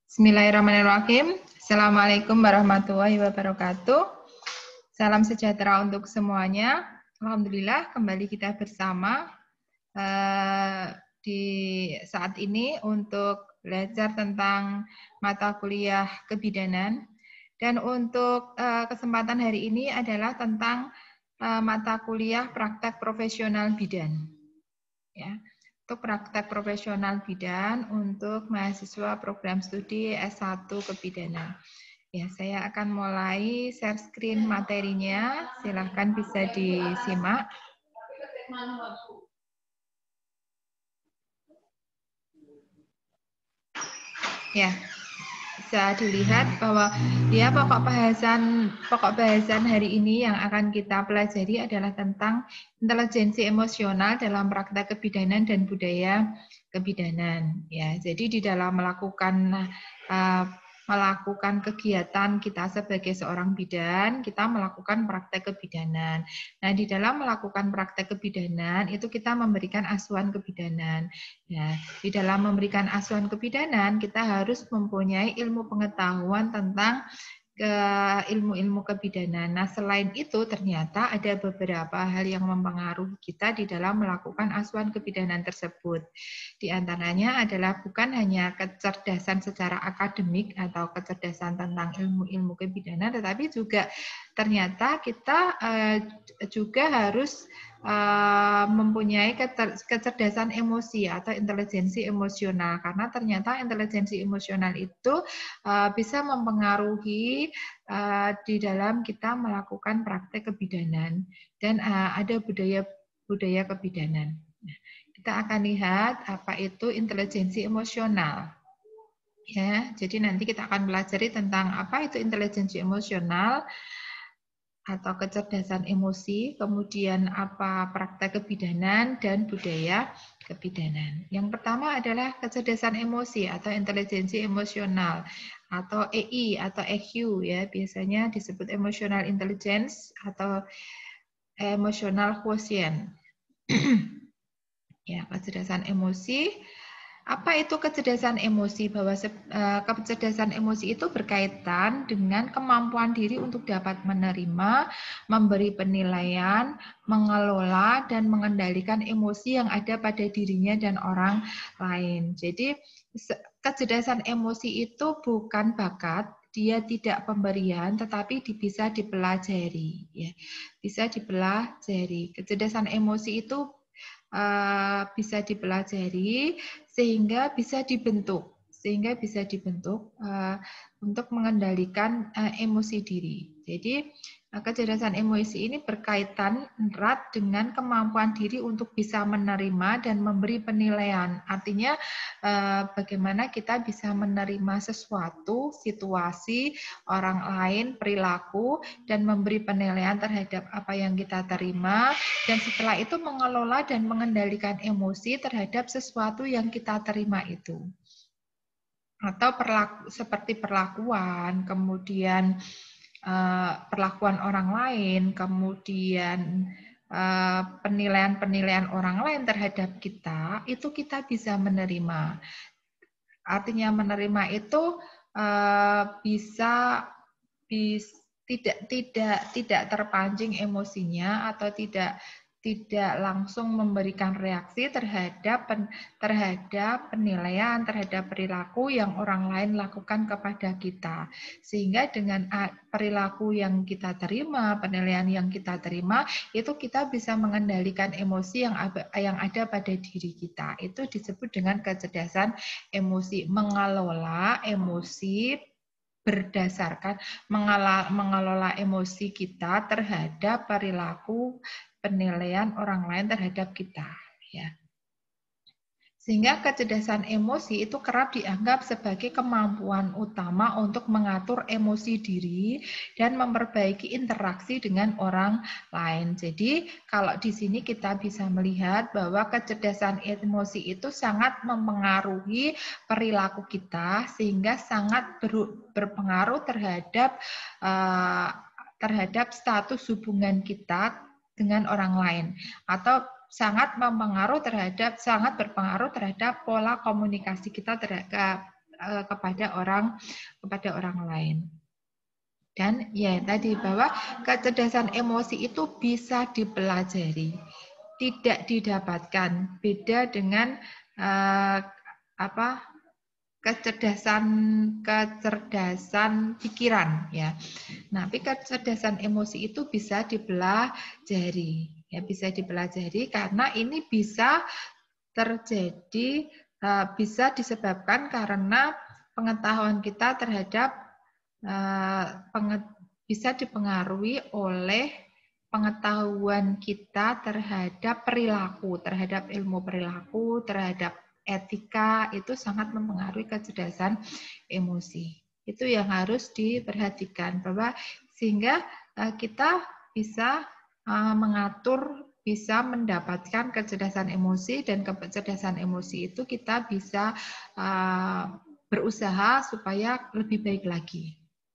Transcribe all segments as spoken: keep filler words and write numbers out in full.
Bismillahirrahmanirrahim. Assalamualaikum warahmatullahi wabarakatuh. Salam sejahtera untuk semuanya. Alhamdulillah kembali kita bersama uh, di saat ini untuk belajar tentang mata kuliah kebidanan. Dan untuk uh, kesempatan hari ini adalah tentang uh, mata kuliah praktek profesional bidan. Ya. Untuk praktek profesional bidan untuk mahasiswa program studi S satu kebidanan. Ya, saya akan mulai share screen materinya. Silahkan bisa disimak. Ya, bisa dilihat bahwa ya pokok bahasan pokok bahasan hari ini yang akan kita pelajari adalah tentang intelijensi emosional dalam praktek kebidanan dan budaya kebidanan. Ya, jadi di dalam melakukan uh, melakukan kegiatan kita sebagai seorang bidan, kita melakukan praktek kebidanan. Nah, di dalam melakukan praktek kebidanan itu kita memberikan asuhan kebidanan. Ya, di dalam memberikan asuhan kebidanan kita harus mempunyai ilmu pengetahuan tentang ke ilmu-ilmu kebidanan. Nah, selain itu ternyata ada beberapa hal yang mempengaruhi kita di dalam melakukan asuhan kebidanan tersebut. Di antaranya adalah bukan hanya kecerdasan secara akademik atau kecerdasan tentang ilmu-ilmu kebidanan, tetapi juga ternyata kita uh, juga harus Uh, mempunyai kecerdasan emosi atau intelijensi emosional, karena ternyata intelijensi emosional itu uh, bisa mempengaruhi uh, di dalam kita melakukan praktek kebidanan dan uh, ada budaya budaya kebidanan. Nah, kita akan lihat apa itu intelijensi emosional. Ya, jadi nanti kita akan pelajari tentang apa itu intelijensi emosional atau kecerdasan emosi, kemudian apa praktek kebidanan dan budaya kebidanan. Yang pertama adalah kecerdasan emosi atau intelijensi emosional atau E I atau E Q ya, biasanya disebut emotional intelligence atau emotional quotient. Ya, kecerdasan emosi. Apa itu kecerdasan emosi? Bahwa uh, kecerdasan emosi itu berkaitan dengan kemampuan diri untuk dapat menerima, memberi penilaian, mengelola, dan mengendalikan emosi yang ada pada dirinya dan orang lain. Jadi, kecerdasan emosi itu bukan bakat, dia tidak pemberian, tetapi bisa dipelajari. Ya. Bisa dipelajari. Kecerdasan emosi itu Uh, bisa dipelajari sehingga bisa dibentuk sehingga bisa dibentuk uh, untuk mengendalikan uh, emosi diri. Jadi uh, kecerdasan emosi ini berkaitan erat dengan kemampuan diri untuk bisa menerima dan memberi penilaian. Artinya uh, bagaimana kita bisa menerima sesuatu, situasi, orang lain, perilaku, dan memberi penilaian terhadap apa yang kita terima, dan setelah itu mengelola dan mengendalikan emosi terhadap sesuatu yang kita terima itu. Atau perlaku, seperti perlakuan, kemudian uh, perlakuan orang lain, kemudian penilaian-penilaian uh, orang lain terhadap kita, itu kita bisa menerima. Artinya menerima itu uh, bisa, bisa tidak tidak tidak terpancing emosinya atau tidak tidak langsung memberikan reaksi terhadap pen, terhadap penilaian, terhadap perilaku yang orang lain lakukan kepada kita. Sehingga dengan perilaku yang kita terima, penilaian yang kita terima, itu kita bisa mengendalikan emosi yang yang ada pada diri kita. Itu disebut dengan kecerdasan emosi, mengelola emosi berdasarkan mengelola, mengelola emosi kita terhadap perilaku penilaian orang lain terhadap kita, ya. Sehingga kecerdasan emosi itu kerap dianggap sebagai kemampuan utama untuk mengatur emosi diri dan memperbaiki interaksi dengan orang lain. Jadi, kalau di sini kita bisa melihat bahwa kecerdasan emosi itu sangat mempengaruhi perilaku kita, sehingga sangat berpengaruh terhadap uh, terhadap status hubungan kita dengan orang lain, atau sangat mempengaruhi terhadap sangat berpengaruh terhadap pola komunikasi kita terhadap uh, kepada orang kepada orang lain. Dan ya tadi bahwa kecerdasan emosi itu bisa dipelajari, tidak didapatkan. Beda dengan uh, apa kecerdasan kecerdasan pikiran ya. Nah, tapi kecerdasan emosi itu bisa dipelajari, ya bisa dipelajari karena ini bisa terjadi uh, bisa disebabkan karena pengetahuan kita terhadap bisa dipengaruhi oleh pengetahuan kita terhadap perilaku, terhadap ilmu perilaku, terhadap etika, itu sangat mempengaruhi kecerdasan emosi. Itu yang harus diperhatikan bahwa sehingga kita bisa mengatur, bisa mendapatkan kecerdasan emosi, dan kecerdasan emosi itu kita bisa berusaha supaya lebih baik lagi.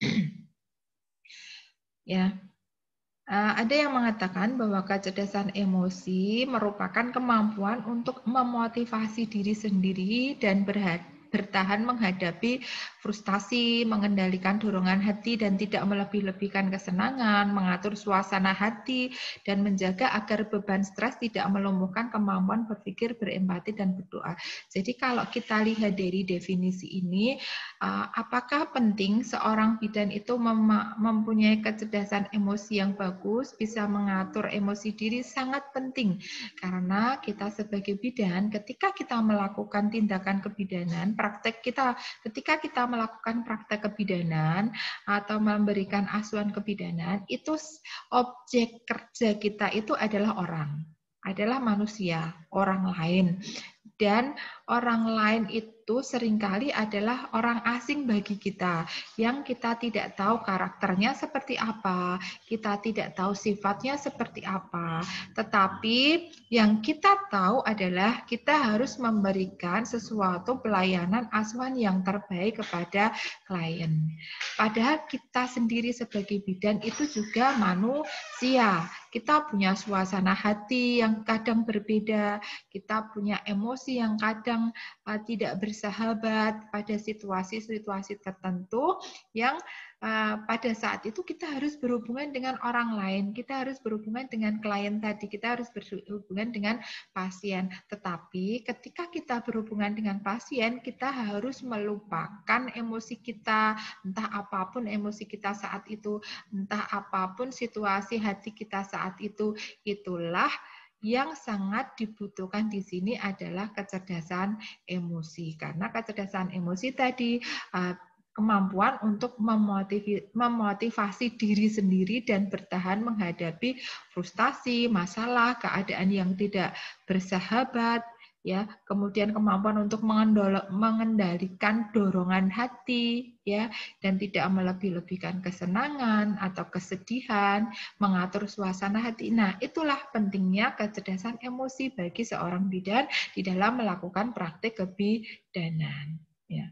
Ya, uh, ada yang mengatakan bahwa kecerdasan emosi merupakan kemampuan untuk memotivasi diri sendiri dan berhati bertahan menghadapi frustasi, mengendalikan dorongan hati dan tidak melebih-lebihkan kesenangan, mengatur suasana hati, dan menjaga agar beban stres tidak melumpuhkan kemampuan berpikir, berempati, dan berdoa. Jadi kalau kita lihat dari definisi ini, apakah penting seorang bidan itu mem mempunyai kecerdasan emosi yang bagus, bisa mengatur emosi diri? Sangat penting, karena kita sebagai bidan, ketika kita melakukan tindakan kebidanan, praktek kita, ketika kita melakukan praktek kebidanan atau memberikan asuhan kebidanan, itu objek kerja kita itu adalah orang, adalah manusia, orang lain. Dan orang lain itu seringkali adalah orang asing bagi kita, yang kita tidak tahu karakternya seperti apa, kita tidak tahu sifatnya seperti apa. Tetapi yang kita tahu adalah kita harus memberikan sesuatu pelayanan asuhan yang terbaik kepada klien. Padahal kita sendiri sebagai bidan itu juga manusia. Kita punya suasana hati yang kadang berbeda, kita punya emosi yang kadang uh, tidak bersahabat pada situasi-situasi tertentu yang uh, pada saat itu kita harus berhubungan dengan orang lain, kita harus berhubungan dengan klien tadi, kita harus berhubungan dengan pasien. Tetapi ketika kita berhubungan dengan pasien, kita harus melupakan emosi kita, entah apapun emosi kita saat itu, entah apapun situasi hati kita saat itu. Itulah yang sangat dibutuhkan di sini adalah kecerdasan emosi. Karena kecerdasan emosi tadi kemampuan untuk memotivasi diri sendiri dan bertahan menghadapi frustasi, masalah, keadaan yang tidak bersahabat, ya, kemudian kemampuan untuk mengendalikan dorongan hati, ya, dan tidak melebih-lebihkan kesenangan atau kesedihan, mengatur suasana hati. Nah, itulah pentingnya kecerdasan emosi bagi seorang bidan di dalam melakukan praktik kebidanan, ya.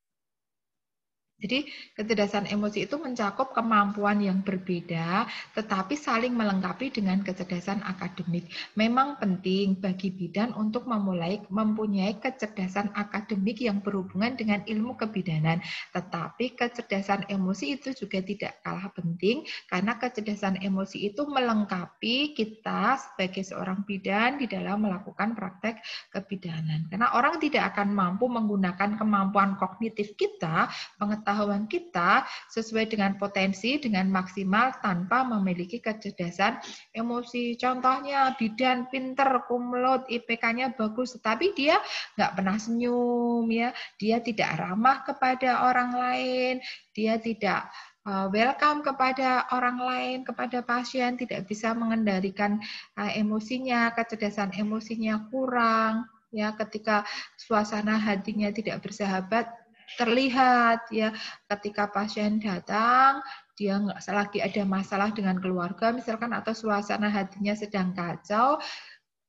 Jadi kecerdasan emosi itu mencakup kemampuan yang berbeda, tetapi saling melengkapi dengan kecerdasan akademik. Memang penting bagi bidan untuk memulai mempunyai kecerdasan akademik yang berhubungan dengan ilmu kebidanan. Tetapi kecerdasan emosi itu juga tidak kalah penting, karena kecerdasan emosi itu melengkapi kita sebagai seorang bidan di dalam melakukan praktek kebidanan. Karena orang tidak akan mampu menggunakan kemampuan kognitif kita, pengetahuan kita sesuai dengan potensi dengan maksimal tanpa memiliki kecerdasan emosi. Contohnya bidan pinter, kumlot, I P K-nya bagus, tetapi dia nggak pernah senyum, ya, dia tidak ramah kepada orang lain, dia tidak welcome kepada orang lain, kepada pasien, tidak bisa mengendalikan emosinya, kecerdasan emosinya kurang, ya, ketika suasana hatinya tidak bersahabat terlihat, ya, ketika pasien datang dia nggak lagi ada masalah dengan keluarga misalkan, atau suasana hatinya sedang kacau,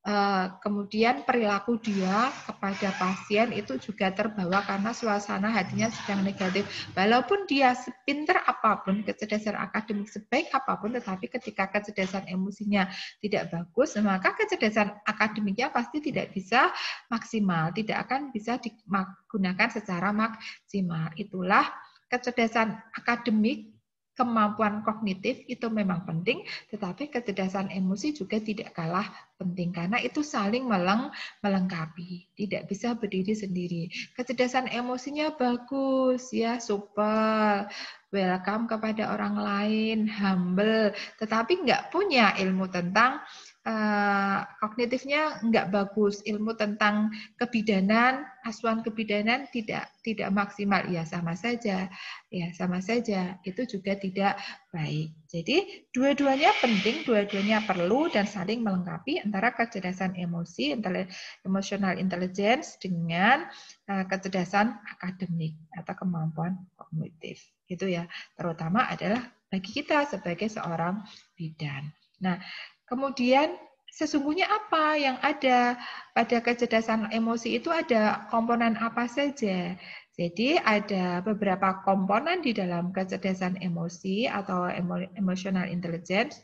kemudian perilaku dia kepada pasien itu juga terbawa karena suasana hatinya sedang negatif. Walaupun dia sepinter apapun, kecerdasan akademik sebaik apapun, tetapi ketika kecerdasan emosinya tidak bagus, maka kecerdasan akademiknya pasti tidak bisa maksimal, tidak akan bisa digunakan secara maksimal. Itulah kecerdasan akademik, kemampuan kognitif itu memang penting, tetapi kecerdasan emosi juga tidak kalah penting karena itu saling meleng melengkapi, tidak bisa berdiri sendiri. Kecerdasan emosinya bagus ya, supel, welcome kepada orang lain, humble, tetapi nggak punya ilmu tentang Uh, kognitifnya nggak bagus, ilmu tentang kebidanan, asuhan kebidanan tidak tidak maksimal, ya sama saja, ya sama saja, itu juga tidak baik. Jadi dua-duanya penting, dua-duanya perlu dan saling melengkapi antara kecerdasan emosi, emotional intelligence dengan uh, kecerdasan akademik atau kemampuan kognitif, gitu ya. Terutama adalah bagi kita sebagai seorang bidan. Nah, kemudian sesungguhnya apa yang ada pada kecerdasan emosi itu, ada komponen apa saja? Jadi ada beberapa komponen di dalam kecerdasan emosi atau emotional intelligence.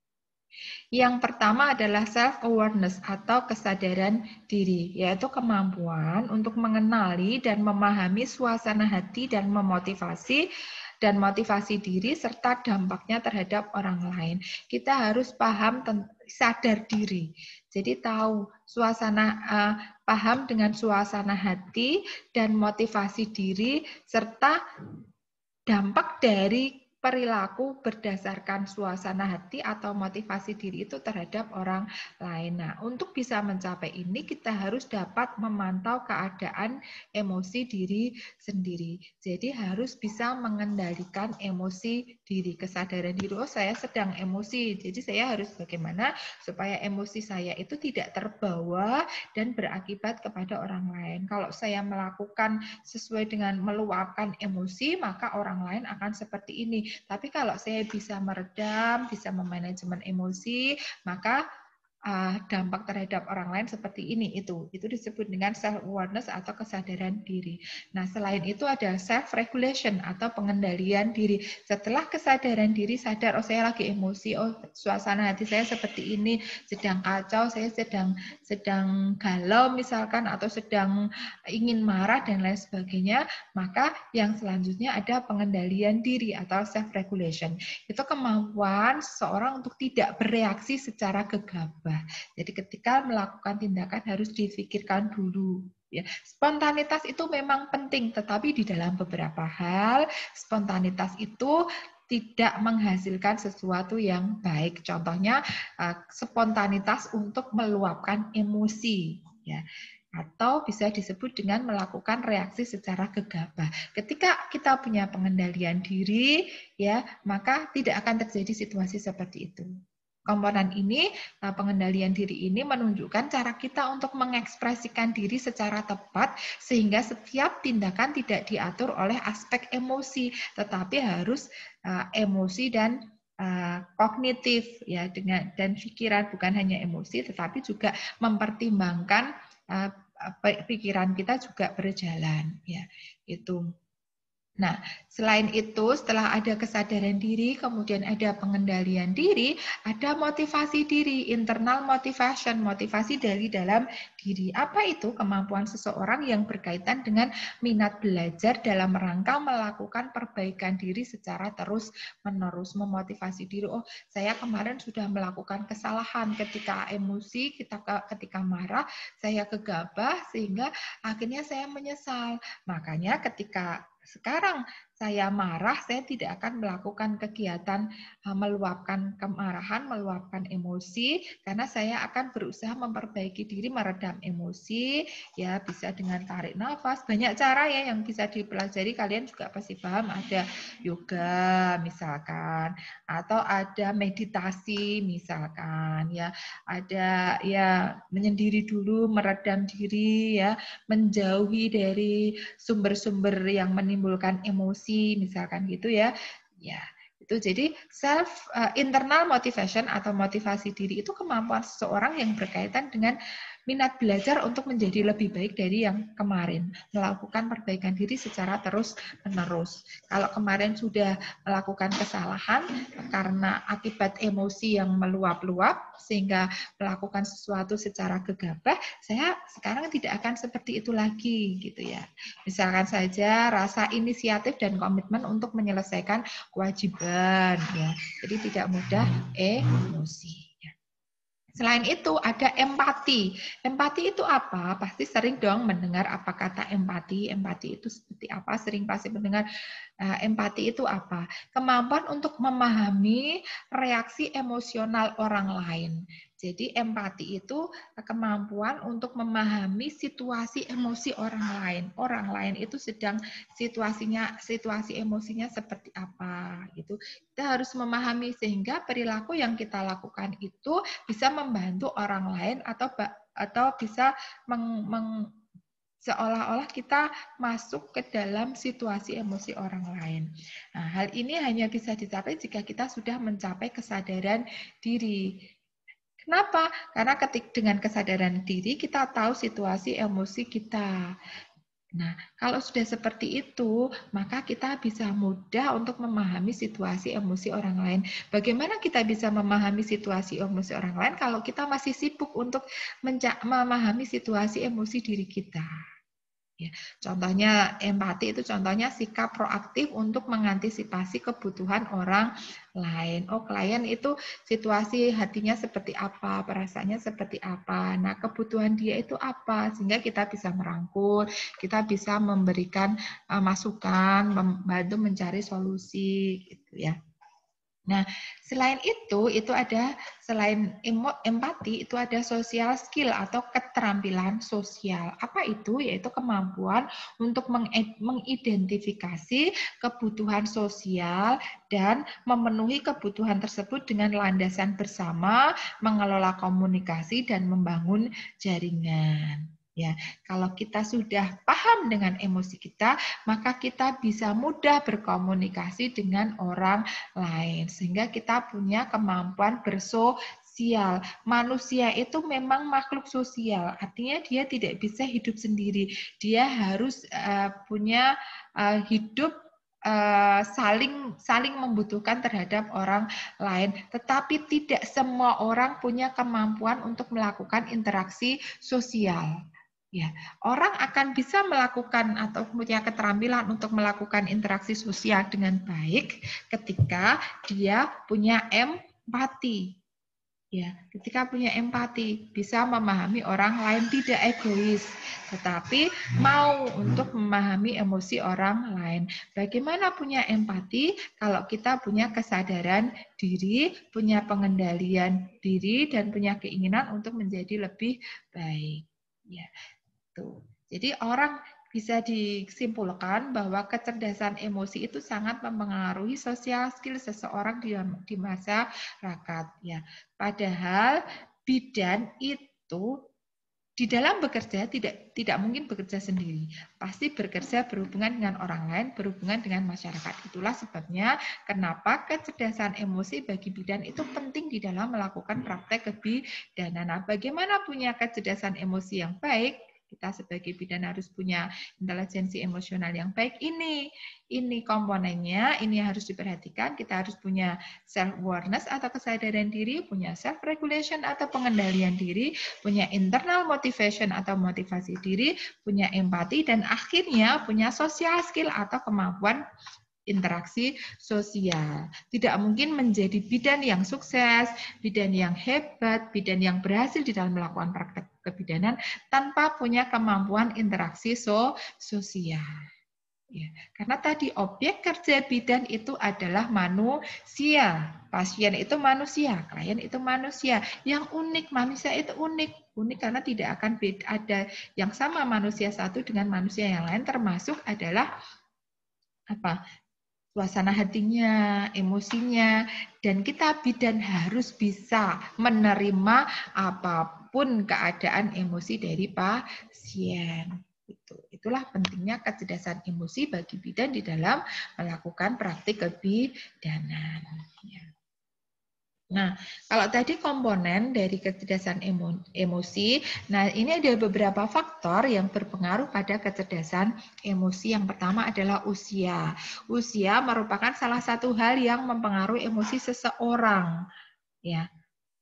Yang pertama adalah self-awareness atau kesadaran diri, yaitu kemampuan untuk mengenali dan memahami suasana hati dan memotivasi dan motivasi diri serta dampaknya terhadap orang lain. Kita harus paham, sadar diri. Jadi tahu suasana, uh, paham dengan suasana hati dan motivasi diri serta dampak dari perilaku berdasarkan suasana hati atau motivasi diri itu terhadap orang lain. Nah, untuk bisa mencapai ini kita harus dapat memantau keadaan emosi diri sendiri. Jadi harus bisa mengendalikan emosi diri, kesadaran diri. Oh, saya sedang emosi. Jadi saya harus bagaimana supaya emosi saya itu tidak terbawa dan berakibat kepada orang lain. Kalau saya melakukan sesuai dengan meluapkan emosi, maka orang lain akan seperti ini. Tapi kalau saya bisa meredam, bisa memanajemen emosi, maka uh, dampak terhadap orang lain seperti ini, itu itu disebut dengan self awareness atau kesadaran diri. Nah, selain itu ada self regulation atau pengendalian diri. Setelah kesadaran diri, sadar, oh saya lagi emosi, oh suasana hati saya seperti ini, sedang kacau, saya sedang sedang galau misalkan, atau sedang ingin marah dan lain sebagainya, maka yang selanjutnya ada pengendalian diri atau self regulation. Itu kemampuan seseorang untuk tidak bereaksi secara gegabah. Jadi ketika melakukan tindakan harus difikirkan dulu. Ya, spontanitas itu memang penting, tetapi di dalam beberapa hal spontanitas itu tidak menghasilkan sesuatu yang baik. Contohnya spontanitas untuk meluapkan emosi, ya, atau bisa disebut dengan melakukan reaksi secara gegabah. Ketika kita punya pengendalian diri, ya, maka tidak akan terjadi situasi seperti itu. Komponen ini, pengendalian diri ini menunjukkan cara kita untuk mengekspresikan diri secara tepat sehingga setiap tindakan tidak diatur oleh aspek emosi, tetapi harus uh, emosi dan uh, kognitif, ya, dengan dan pikiran, bukan hanya emosi tetapi juga mempertimbangkan uh, pikiran kita juga berjalan, ya, itu. Nah, selain itu, setelah ada kesadaran diri, kemudian ada pengendalian diri, ada motivasi diri, internal motivation, motivasi dari dalam diri. Apa itu? Kemampuan seseorang yang berkaitan dengan minat belajar dalam rangka melakukan perbaikan diri secara terus-menerus, memotivasi diri. Oh, saya kemarin sudah melakukan kesalahan ketika emosi, ketika, ketika marah, saya gegabah, sehingga akhirnya saya menyesal. Makanya ketika sekarang saya marah, saya tidak akan melakukan kegiatan meluapkan kemarahan, meluapkan emosi, karena saya akan berusaha memperbaiki diri, meredam emosi, ya, bisa dengan tarik nafas. Banyak cara ya yang bisa dipelajari, kalian juga pasti paham, ada yoga misalkan, atau ada meditasi misalkan, ya, ada ya menyendiri dulu, meredam diri, ya, menjauhi dari sumber-sumber yang menimbulkan emosi misalkan gitu, ya. Ya, Itu jadi self uh, internal motivation atau motivasi diri itu kemampuan seseorang yang berkaitan dengan minat belajar untuk menjadi lebih baik dari yang kemarin, melakukan perbaikan diri secara terus-menerus. Kalau kemarin sudah melakukan kesalahan karena akibat emosi yang meluap-luap sehingga melakukan sesuatu secara gegabah, saya sekarang tidak akan seperti itu lagi gitu ya. Misalkan saja rasa inisiatif dan komitmen untuk menyelesaikan kewajiban ya. Jadi tidak mudah emosi. Selain itu ada empati. Empati itu apa? Pasti sering dong mendengar apa kata empati. Empati itu seperti apa? Sering pasti mendengar uh, empati itu apa? Kemampuan untuk memahami reaksi emosional orang lain. Jadi empati itu kemampuan untuk memahami situasi emosi orang lain. Orang lain itu sedang situasinya, situasi emosinya seperti apa gitu. Kita harus memahami sehingga perilaku yang kita lakukan itu bisa membantu orang lain atau atau bisa meng, meng, seolah-olah kita masuk ke dalam situasi emosi orang lain. Nah, hal ini hanya bisa dicapai jika kita sudah mencapai kesadaran diri. Kenapa? Karena ketik dengan kesadaran diri kita tahu situasi emosi kita. Nah, kalau sudah seperti itu, maka kita bisa mudah untuk memahami situasi emosi orang lain. Bagaimana kita bisa memahami situasi emosi orang lain kalau kita masih sibuk untuk memahami situasi emosi diri kita? Ya, contohnya empati itu contohnya sikap proaktif untuk mengantisipasi kebutuhan orang lain. Oh, klien itu situasi hatinya seperti apa, perasaannya seperti apa. Nah, kebutuhan dia itu apa sehingga kita bisa merangkul, kita bisa memberikan uh, masukan, membantu mencari solusi gitu ya. Nah, selain itu, itu ada selain empati, itu ada social skill atau keterampilan sosial. Apa itu? Yaitu kemampuan untuk mengidentifikasi kebutuhan sosial dan memenuhi kebutuhan tersebut dengan landasan bersama, mengelola komunikasi dan membangun jaringan. Ya, kalau kita sudah paham dengan emosi kita, maka kita bisa mudah berkomunikasi dengan orang lain sehingga kita punya kemampuan bersosial. Manusia itu memang makhluk sosial, artinya dia tidak bisa hidup sendiri. Dia harus uh, punya uh, hidup uh, saling saling membutuhkan terhadap orang lain. Tetapi tidak semua orang punya kemampuan untuk melakukan interaksi sosial. Ya, orang akan bisa melakukan atau punya keterampilan untuk melakukan interaksi sosial dengan baik ketika dia punya empati. Ya, ketika punya empati, bisa memahami orang lain, tidak egois, tetapi mau untuk memahami emosi orang lain. Bagaimana punya empati? Kalau kita punya kesadaran diri, punya pengendalian diri, dan punya keinginan untuk menjadi lebih baik. Ya. Jadi orang bisa disimpulkan bahwa kecerdasan emosi itu sangat mempengaruhi social skill seseorang di, di masyarakat. Ya, padahal bidan itu di dalam bekerja tidak tidak mungkin bekerja sendiri. Pasti bekerja berhubungan dengan orang lain, berhubungan dengan masyarakat. Itulah sebabnya kenapa kecerdasan emosi bagi bidan itu penting di dalam melakukan praktek kebidanan. Nah, bagaimana punya kecerdasan emosi yang baik? Kita sebagai bidan harus punya intelijensi emosional yang baik. Ini, ini komponennya, ini harus diperhatikan. Kita harus punya self-awareness atau kesadaran diri, punya self-regulation atau pengendalian diri, punya internal motivation atau motivasi diri, punya empati, dan akhirnya punya social skill atau kemampuan interaksi sosial. Tidak mungkin menjadi bidan yang sukses, bidan yang hebat, bidan yang berhasil di dalam melakukan praktek kebidanan tanpa punya kemampuan interaksi so sosial. Ya, karena tadi objek kerja bidan itu adalah manusia. Pasien itu manusia, klien itu manusia. Yang unik, manusia itu unik. Unik karena tidak akan beda, ada yang sama manusia satu dengan manusia yang lain, termasuk adalah apa? Suasana hatinya, emosinya, dan kita bidan harus bisa menerima apapun keadaan emosi dari pasien. Itu. Itulah pentingnya kecerdasan emosi bagi bidan di dalam melakukan praktik kebidanan. Ya. Nah, kalau tadi komponen dari kecerdasan emo, emosi, nah ini ada beberapa faktor yang berpengaruh pada kecerdasan emosi. Yang pertama adalah usia. Usia merupakan salah satu hal yang mempengaruhi emosi seseorang. Ya,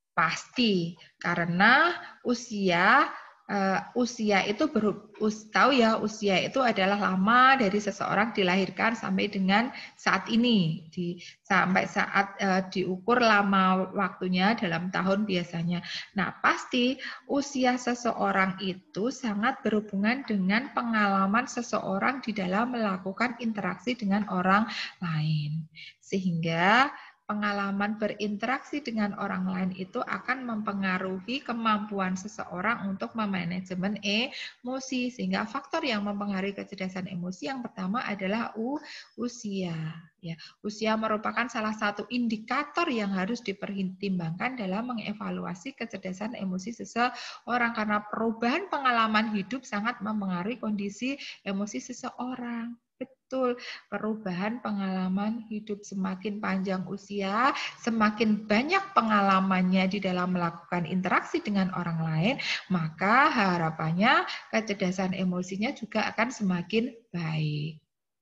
pasti karena usia Uh, usia itu ber, us, tahu ya usia itu adalah lama dari seseorang dilahirkan sampai dengan saat ini di sampai saat uh, diukur lama waktunya dalam tahun biasanya. Nah pasti usia seseorang itu sangat berhubungan dengan pengalaman seseorang di dalam melakukan interaksi dengan orang lain sehingga pengalaman berinteraksi dengan orang lain itu akan mempengaruhi kemampuan seseorang untuk memanajemen emosi. Sehingga faktor yang mempengaruhi kecerdasan emosi yang pertama adalah usia. Ya, usia merupakan salah satu indikator yang harus dipertimbangkan dalam mengevaluasi kecerdasan emosi seseorang karena perubahan pengalaman hidup sangat mempengaruhi kondisi emosi seseorang. Betul, perubahan pengalaman hidup semakin panjang usia, semakin banyak pengalamannya di dalam melakukan interaksi dengan orang lain, maka harapannya kecerdasan emosinya juga akan semakin baik.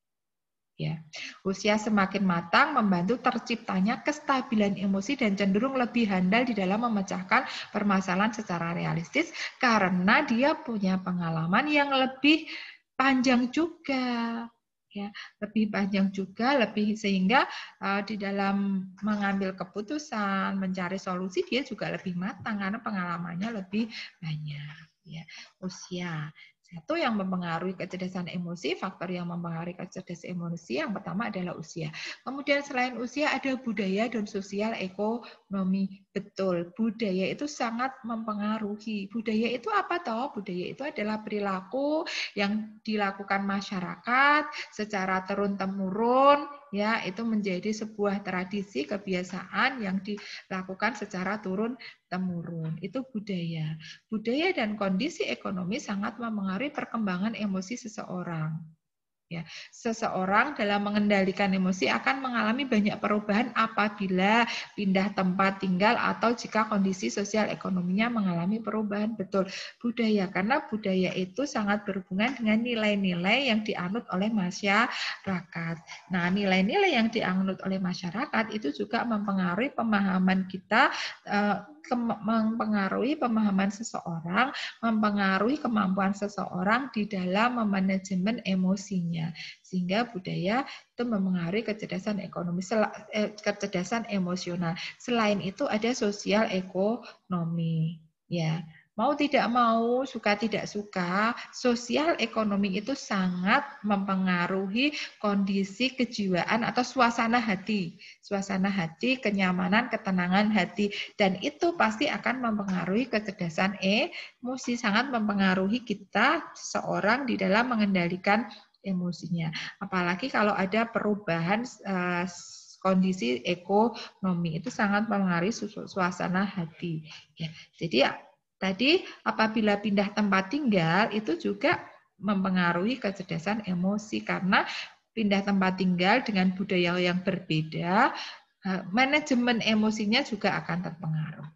Ya, usia semakin matang membantu terciptanya kestabilan emosi dan cenderung lebih handal di dalam memecahkan permasalahan secara realistis karena dia punya pengalaman yang lebih panjang juga. Ya, lebih panjang juga, lebih sehingga uh, di dalam mengambil keputusan, mencari solusi dia juga lebih matang karena pengalamannya lebih banyak. Ya, usia. Satu yang mempengaruhi kecerdasan emosi, faktor yang mempengaruhi kecerdasan emosi yang pertama adalah usia. Kemudian selain usia ada budaya dan sosial ekonomi. Betul, budaya itu sangat mempengaruhi. Budaya itu apa toh? Budaya itu adalah perilaku yang dilakukan masyarakat secara turun-temurun, ya itu menjadi sebuah tradisi kebiasaan yang dilakukan secara turun-temurun. Itu budaya. Budaya dan kondisi ekonomi sangat mempengaruhi perkembangan emosi seseorang. Ya, seseorang dalam mengendalikan emosi akan mengalami banyak perubahan apabila pindah tempat tinggal atau jika kondisi sosial ekonominya mengalami perubahan. Betul, budaya, karena budaya itu sangat berhubungan dengan nilai-nilai yang dianut oleh masyarakat. Nah, nilai-nilai yang dianut oleh masyarakat itu juga mempengaruhi pemahaman kita, mempengaruhi pemahaman seseorang, mempengaruhi kemampuan seseorang di dalam memanajemen emosinya. Sehingga budaya itu mempengaruhi kecerdasan ekonomi, kecerdasan emosional. Selain itu ada sosial ekonomi. Ya, mau tidak mau, suka tidak suka, sosial ekonomi itu sangat mempengaruhi kondisi kejiwaan atau suasana hati. Suasana hati, kenyamanan, ketenangan hati. Dan itu pasti akan mempengaruhi kecerdasan emosi, sangat mempengaruhi kita, seseorang di dalam mengendalikan emosinya. Apalagi kalau ada perubahan uh, kondisi ekonomi itu sangat mempengaruhi suasana hati. Ya, jadi tadi apabila pindah tempat tinggal itu juga mempengaruhi kecerdasan emosi karena pindah tempat tinggal dengan budaya yang berbeda, uh, manajemen emosinya juga akan terpengaruh.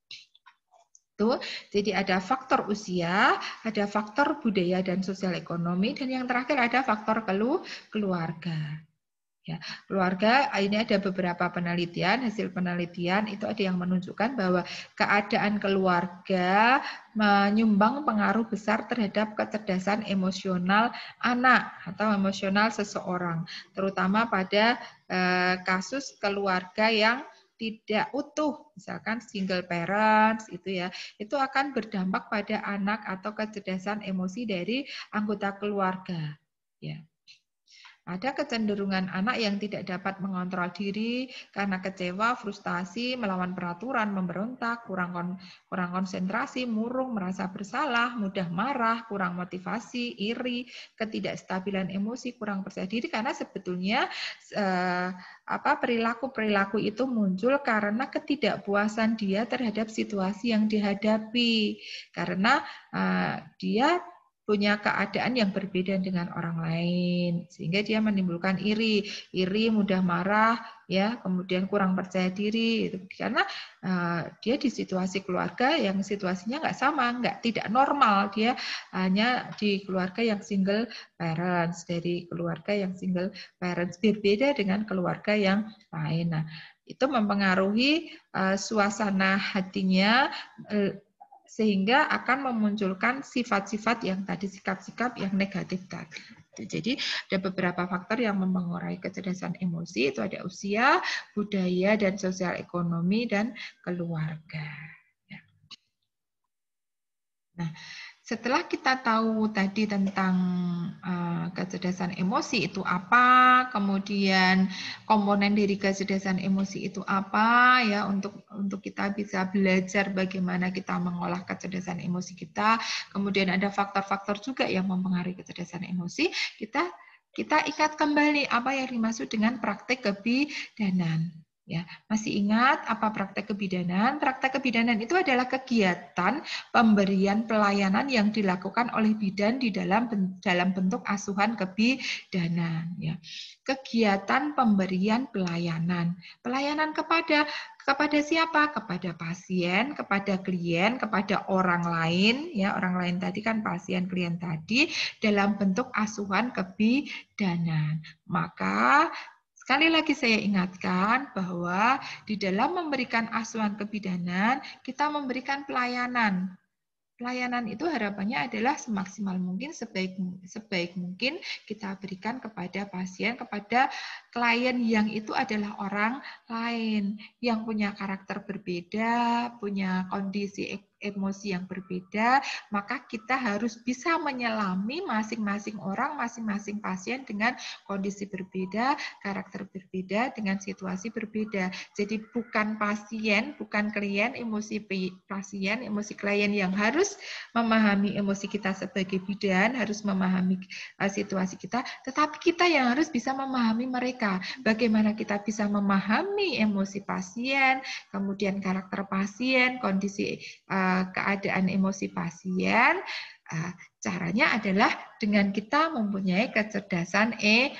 Jadi ada faktor usia, ada faktor budaya dan sosial ekonomi, dan yang terakhir ada faktor keluarga. Ya, keluarga ini ada beberapa penelitian, hasil penelitian itu ada yang menunjukkan bahwa keadaan keluarga menyumbang pengaruh besar terhadap kecerdasan emosional anak atau emosional seseorang, terutama pada eh, kasus keluarga yang tidak utuh, misalkan single parents itu ya, itu akan berdampak pada anak atau kecerdasan emosi dari anggota keluarga. Ya. Ada kecenderungan anak yang tidak dapat mengontrol diri karena kecewa, frustasi, melawan peraturan, memberontak, kurang kon kurang konsentrasi, murung, merasa bersalah, mudah marah, kurang motivasi, iri, ketidakstabilan emosi, kurang percaya diri karena sebetulnya eh, apa perilaku-perilaku itu muncul karena ketidakpuasan dia terhadap situasi yang dihadapi. Karena eh, dia punya keadaan yang berbeda dengan orang lain, sehingga dia menimbulkan iri, iri, mudah marah, ya, kemudian kurang percaya diri, itu karena uh, dia di situasi keluarga yang situasinya nggak sama, nggak tidak normal, dia hanya di keluarga yang single parents, dari keluarga yang single parents berbeda dengan keluarga yang lain. Nah, itu mempengaruhi uh, suasana hatinya, uh, sehingga akan memunculkan sifat-sifat yang tadi, sikap-sikap yang negatif tadi. Jadi ada beberapa faktor yang mempengaruhi kecerdasan emosi, itu ada usia, budaya, dan sosial ekonomi, dan keluarga. Nah, setelah kita tahu tadi tentang uh, kecerdasan emosi itu apa, kemudian komponen dari kecerdasan emosi itu apa, ya, untuk untuk kita bisa belajar bagaimana kita mengolah kecerdasan emosi kita. Kemudian ada faktor-faktor juga yang mempengaruhi kecerdasan emosi. Kita kita ingat kembali apa yang dimaksud dengan praktek kebidanan. Ya, masih ingat apa praktek kebidanan? Praktek kebidanan itu adalah kegiatan pemberian pelayanan yang dilakukan oleh bidan di dalam dalam bentuk asuhan kebidanan. Ya, kegiatan pemberian pelayanan, pelayanan kepada kepada siapa? Kepada pasien, kepada klien, kepada orang lain. Ya, orang lain tadi kan pasien, klien tadi dalam bentuk asuhan kebidanan. Maka sekali lagi saya ingatkan bahwa di dalam memberikan asuhan kebidanan, kita memberikan pelayanan. Pelayanan itu harapannya adalah semaksimal mungkin, sebaik sebaik mungkin kita berikan kepada pasien, kepada klien yang itu adalah orang lain, yang punya karakter berbeda, punya kondisi emosi yang berbeda, maka kita harus bisa menyelami masing-masing orang, masing-masing pasien dengan kondisi berbeda, karakter berbeda, dengan situasi berbeda. Jadi bukan pasien, bukan klien, emosi pasien, emosi klien yang harus memahami emosi kita sebagai bidan, harus memahami situasi kita, tetapi kita yang harus bisa memahami mereka. Bagaimana kita bisa memahami emosi pasien, kemudian karakter pasien, kondisi uh, keadaan emosi pasien, uh, caranya adalah dengan kita mempunyai kecerdasan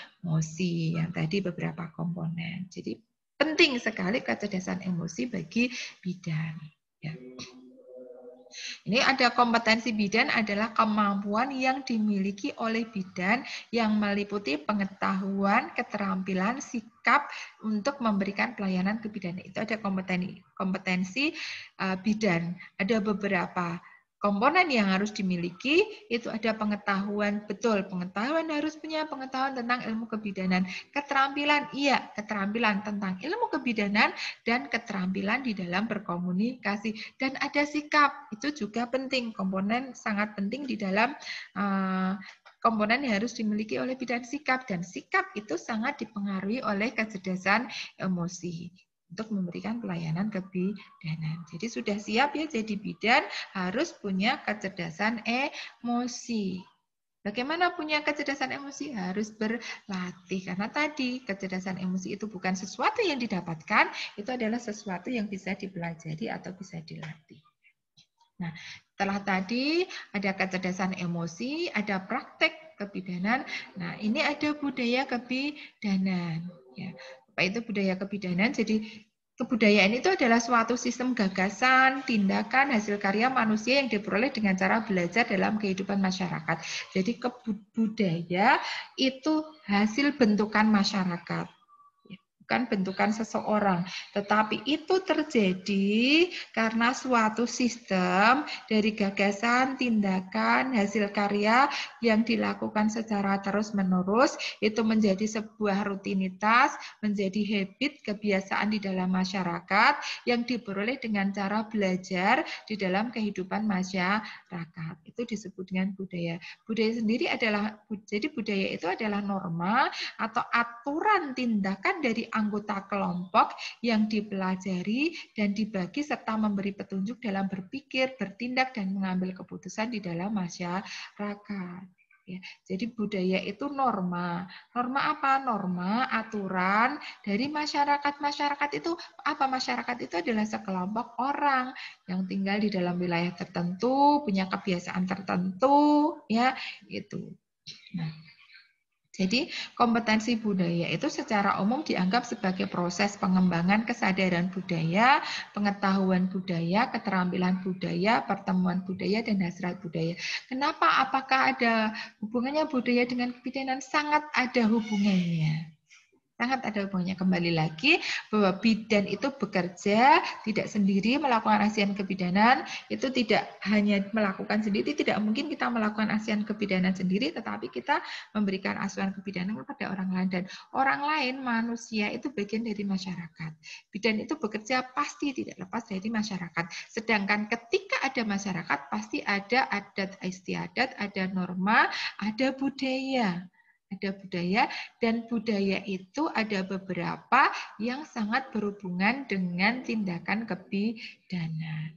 emosi, yang tadi beberapa komponen. Jadi penting sekali kecerdasan emosi bagi bidan. Ya. Ini ada kompetensi bidan adalah kemampuan yang dimiliki oleh bidan yang meliputi pengetahuan, keterampilan, sikap untuk memberikan pelayanan kebidanan. Itu ada kompetensi kompetensi uh, bidan. Ada beberapa komponen yang harus dimiliki, itu ada pengetahuan, betul, pengetahuan harus punya pengetahuan tentang ilmu kebidanan. Keterampilan, iya, keterampilan tentang ilmu kebidanan dan keterampilan di dalam berkomunikasi. Dan ada sikap, itu juga penting, komponen sangat penting di dalam uh, komponen yang harus dimiliki oleh bidan, sikap. Dan sikap itu sangat dipengaruhi oleh kecerdasan emosi untuk memberikan pelayanan kebidanan. Jadi sudah siap ya jadi bidan, harus punya kecerdasan emosi. Bagaimana punya kecerdasan emosi? Harus berlatih. Karena tadi kecerdasan emosi itu bukan sesuatu yang didapatkan, itu adalah sesuatu yang bisa dipelajari atau bisa dilatih. Nah, setelah tadi ada kecerdasan emosi, ada praktek kebidanan. Nah, ini ada budaya kebidanan. Ya, apa itu budaya kebidanan? Jadi kebudayaan itu adalah suatu sistem gagasan, tindakan, hasil karya manusia yang diperoleh dengan cara belajar dalam kehidupan masyarakat. Jadi budaya itu hasil bentukan masyarakat, bukan bentukan seseorang, tetapi itu terjadi karena suatu sistem dari gagasan, tindakan, hasil karya yang dilakukan secara terus-menerus, itu menjadi sebuah rutinitas, menjadi habit, kebiasaan di dalam masyarakat yang diperoleh dengan cara belajar di dalam kehidupan masyarakat. Itu disebut dengan budaya. Budaya sendiri adalah, jadi budaya itu adalah norma atau aturan tindakan dari anggota kelompok yang dipelajari dan dibagi serta memberi petunjuk dalam berpikir, bertindak, dan mengambil keputusan di dalam masyarakat. Ya, jadi budaya itu norma. Norma apa? Norma, aturan dari masyarakat. Masyarakat itu apa? Masyarakat itu adalah sekelompok orang yang tinggal di dalam wilayah tertentu, punya kebiasaan tertentu, ya, itu. Nah, jadi kompetensi budaya itu secara umum dianggap sebagai proses pengembangan kesadaran budaya, pengetahuan budaya, keterampilan budaya, pertemuan budaya, dan hasrat budaya. Kenapa? Apakah ada hubungannya budaya dengan kebidanan? Sangat ada hubungannya. Sangat ada hubungannya. Kembali lagi bahwa bidan itu bekerja tidak sendiri melakukan ASEAN kebidanan, itu tidak hanya melakukan sendiri, tidak mungkin kita melakukan ASEAN kebidanan sendiri, tetapi kita memberikan asuhan kebidanan kepada orang lain, dan orang lain manusia itu bagian dari masyarakat. Bidan itu bekerja pasti tidak lepas dari masyarakat. Sedangkan ketika ada masyarakat pasti ada adat istiadat, ada norma, ada budaya. Ada budaya, dan budaya itu ada beberapa yang sangat berhubungan dengan tindakan kebidanan.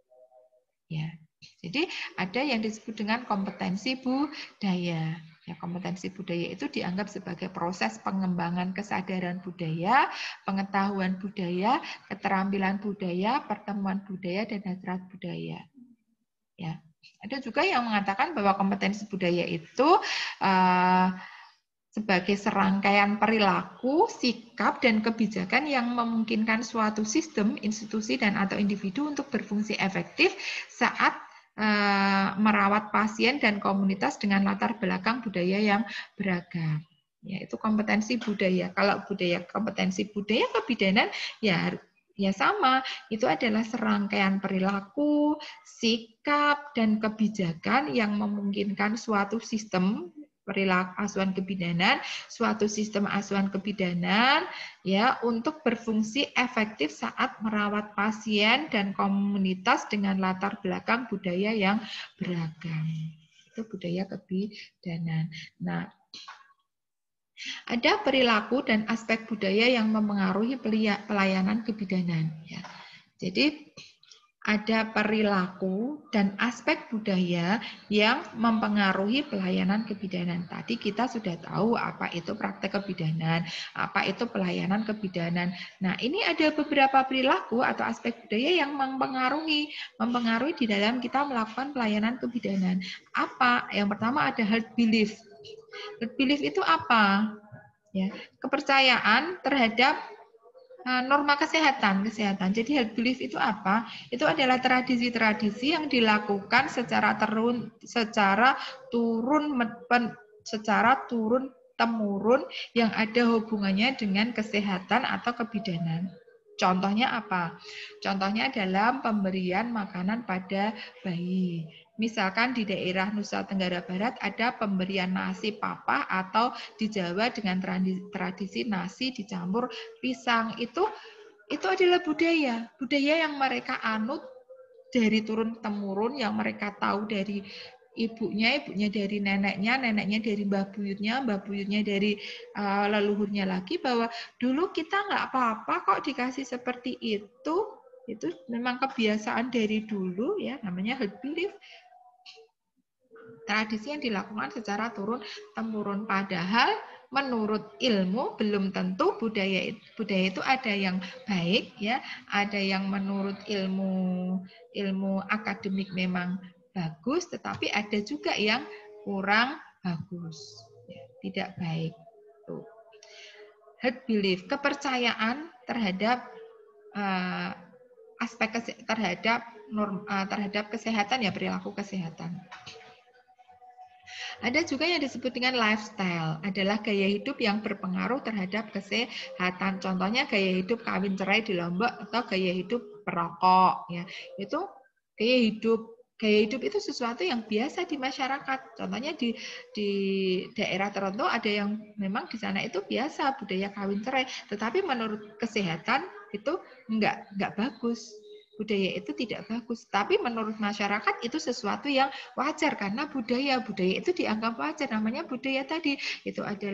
Ya, jadi ada yang disebut dengan kompetensi budaya. Ya, kompetensi budaya itu dianggap sebagai proses pengembangan kesadaran budaya, pengetahuan budaya, keterampilan budaya, pertemuan budaya, dan hasrat budaya. Ya, ada juga yang mengatakan bahwa kompetensi budaya itu uh, sebagai serangkaian perilaku, sikap, dan kebijakan yang memungkinkan suatu sistem, institusi, dan atau individu untuk berfungsi efektif saat uh, merawat pasien dan komunitas dengan latar belakang budaya yang beragam. Ya, itu kompetensi budaya. Kalau budaya kompetensi budaya kebidanan, ya ya sama. Itu adalah serangkaian perilaku, sikap, dan kebijakan yang memungkinkan suatu sistem perilaku asuhan kebidanan, suatu sistem asuhan kebidanan ya untuk berfungsi efektif saat merawat pasien dan komunitas dengan latar belakang budaya yang beragam. Itu budaya kebidanan. Nah, ada perilaku dan aspek budaya yang memengaruhi pelayanan kebidanan ya. Jadi ada perilaku dan aspek budaya yang mempengaruhi pelayanan kebidanan. Tadi kita sudah tahu apa itu praktek kebidanan, apa itu pelayanan kebidanan. Nah, ini ada beberapa perilaku atau aspek budaya yang mempengaruhi, mempengaruhi di dalam kita melakukan pelayanan kebidanan. Apa? Yang pertama ada herd belief. Herd belief itu apa? Ya, kepercayaan terhadap norma kesehatan, kesehatan. Jadi health belief itu apa? Itu adalah tradisi-tradisi yang dilakukan secara terun, secara turun, secara turun temurun yang ada hubungannya dengan kesehatan atau kebidanan. Contohnya apa? Contohnya dalam pemberian makanan pada bayi. Misalkan di daerah Nusa Tenggara Barat ada pemberian nasi papa atau di Jawa dengan tradisi nasi dicampur pisang. Itu itu adalah budaya, budaya yang mereka anut dari turun temurun, yang mereka tahu dari ibunya, ibunya dari neneknya, neneknya dari mbah buyutnya, mbah buyutnya dari uh, leluhurnya lagi, bahwa dulu kita nggak apa-apa kok dikasih seperti itu. Itu memang kebiasaan dari dulu ya, namanya herd belief. Tradisi yang dilakukan secara turun-temurun, padahal menurut ilmu belum tentu budaya budaya itu ada yang baik ya, ada yang menurut ilmu ilmu akademik memang bagus, tetapi ada juga yang kurang bagus, ya, tidak baik. Tuh. Herd belief, kepercayaan terhadap uh, aspek terhadap norm, uh, terhadap kesehatan ya, perilaku kesehatan. Ada juga yang disebut dengan lifestyle, adalah gaya hidup yang berpengaruh terhadap kesehatan. Contohnya gaya hidup kawin cerai di Lombok atau gaya hidup perokok. Ya, itu gaya hidup. Gaya hidup itu sesuatu yang biasa di masyarakat. Contohnya di di daerah tertentu ada yang memang di sana itu biasa budaya kawin cerai, tetapi menurut kesehatan itu enggak enggak bagus. Budaya itu tidak bagus, tapi menurut masyarakat itu sesuatu yang wajar karena budaya budaya itu dianggap wajar, namanya budaya tadi. Itu adalah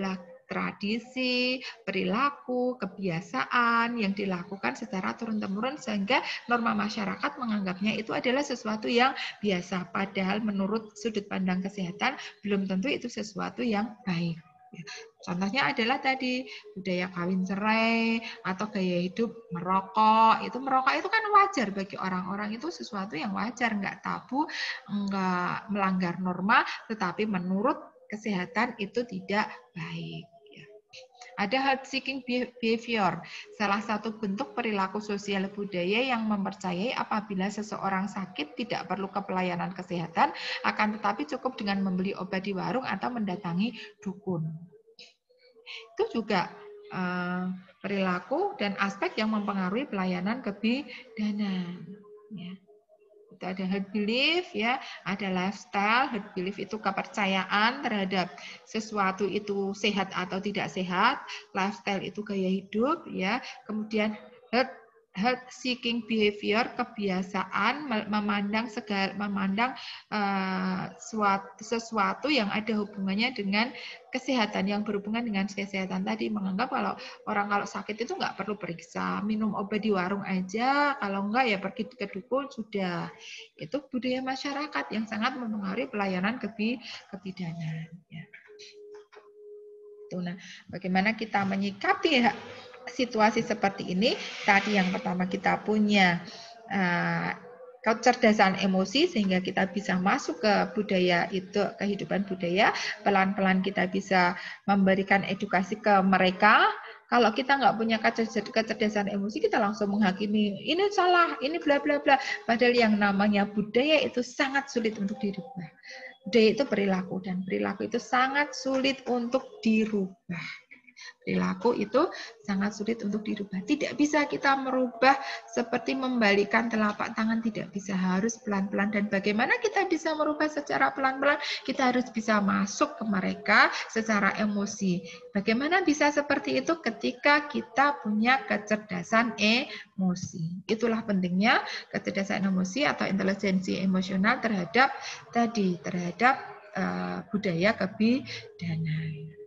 tradisi, perilaku, kebiasaan yang dilakukan secara turun-temurun sehingga norma masyarakat menganggapnya itu adalah sesuatu yang biasa. Padahal menurut sudut pandang kesehatan belum tentu itu sesuatu yang baik. Contohnya adalah tadi budaya kawin cerai atau gaya hidup merokok. Itu merokok itu kan wajar bagi orang-orang, itu sesuatu yang wajar, nggak tabu, nggak melanggar norma, tetapi menurut kesehatan itu tidak baik. Ada health seeking behavior, salah satu bentuk perilaku sosial budaya yang mempercayai apabila seseorang sakit tidak perlu ke pelayanan kesehatan, akan tetapi cukup dengan membeli obat di warung atau mendatangi dukun. Itu juga uh, perilaku dan aspek yang mempengaruhi pelayanan kebidanan. Ya. Itu ada herd belief, ya, ada lifestyle. Herd belief itu kepercayaan terhadap sesuatu itu sehat atau tidak sehat. Lifestyle itu gaya hidup, ya. Kemudian herd health seeking behavior, kebiasaan memandang segala memandang uh, suatu, sesuatu yang ada hubungannya dengan kesehatan, yang berhubungan dengan kesehatan tadi, menganggap kalau orang kalau sakit itu nggak perlu periksa, minum obat di warung aja, kalau enggak ya pergi ke dukun sudah. Itu budaya masyarakat yang sangat mempengaruhi pelayanan kebi kebidanan. Ya. Nah, bagaimana kita menyikapi situasi seperti ini? Tadi yang pertama kita punya uh, kecerdasan emosi sehingga kita bisa masuk ke budaya itu, kehidupan budaya. Pelan-pelan kita bisa memberikan edukasi ke mereka. Kalau kita nggak punya kecerdasan emosi, kita langsung menghakimi, ini salah, ini bla bla bla. Padahal yang namanya budaya itu sangat sulit untuk dirubah. Budaya itu perilaku, dan perilaku itu sangat sulit untuk dirubah. Perilaku itu sangat sulit untuk dirubah. Tidak bisa kita merubah seperti membalikan telapak tangan, tidak bisa, harus pelan-pelan. Dan bagaimana kita bisa merubah secara pelan-pelan? Kita harus bisa masuk ke mereka secara emosi. Bagaimana bisa seperti itu? Ketika kita punya kecerdasan emosi. Itulah pentingnya kecerdasan emosi atau intelijensi emosional terhadap tadi, terhadap uh, budaya kebidanan.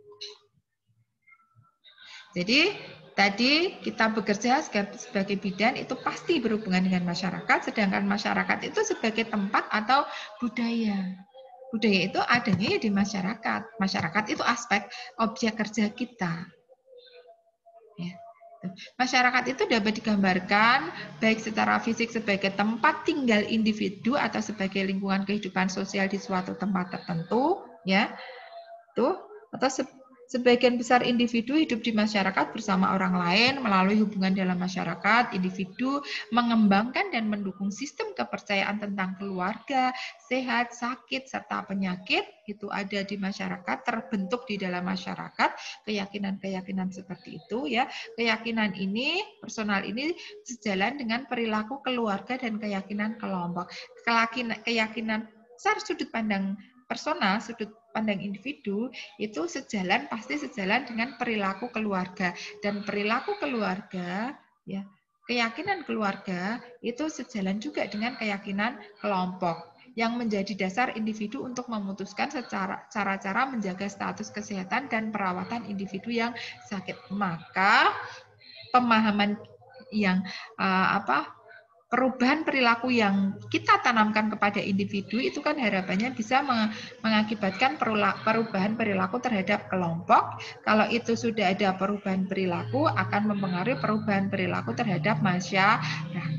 Jadi tadi kita bekerja sebagai bidan itu pasti berhubungan dengan masyarakat, sedangkan masyarakat itu sebagai tempat atau budaya. Budaya itu adanya ya di masyarakat. Masyarakat itu aspek objek kerja kita. Ya. Masyarakat itu dapat digambarkan baik secara fisik sebagai tempat tinggal individu atau sebagai lingkungan kehidupan sosial di suatu tempat tertentu, ya. Tuh, atau se sebagian besar individu hidup di masyarakat bersama orang lain melalui hubungan dalam masyarakat. Individu mengembangkan dan mendukung sistem kepercayaan tentang keluarga, sehat, sakit, serta penyakit. Itu ada di masyarakat, terbentuk di dalam masyarakat. Keyakinan-keyakinan seperti itu, ya. Keyakinan ini, personal ini sejalan dengan perilaku keluarga dan keyakinan kelompok. Keyakinan secara sudut pandang personal, sudut pandang individu itu sejalan, pasti sejalan dengan perilaku keluarga, dan perilaku keluarga, ya, keyakinan keluarga itu sejalan juga dengan keyakinan kelompok yang menjadi dasar individu untuk memutuskan secara cara-cara menjaga status kesehatan dan perawatan individu yang sakit. Maka pemahaman yang uh, apa perubahan perilaku yang kita tanamkan kepada individu itu kan harapannya bisa mengakibatkan perubahan perilaku terhadap kelompok. Kalau itu sudah ada perubahan perilaku, akan mempengaruhi perubahan perilaku terhadap masyarakat.